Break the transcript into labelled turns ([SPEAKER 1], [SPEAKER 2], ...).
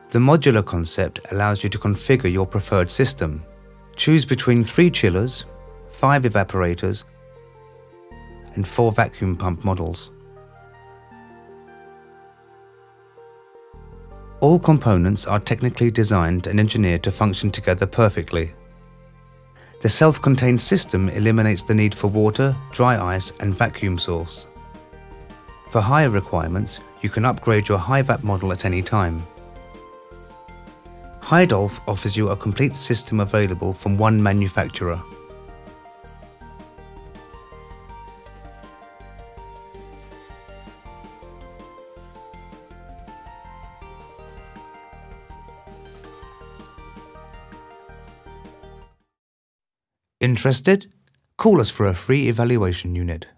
[SPEAKER 1] The modular concept allows you to configure your preferred system. Choose between 3 chillers, 5 evaporators, and 4 vacuum pump models. All components are technically designed and engineered to function together perfectly. The self-contained system eliminates the need for water, dry ice, and vacuum source. For higher requirements, you can upgrade your high VAP model at any time. Heidolph offers you a complete system available from one manufacturer. Interested? Call us for a free evaluation unit.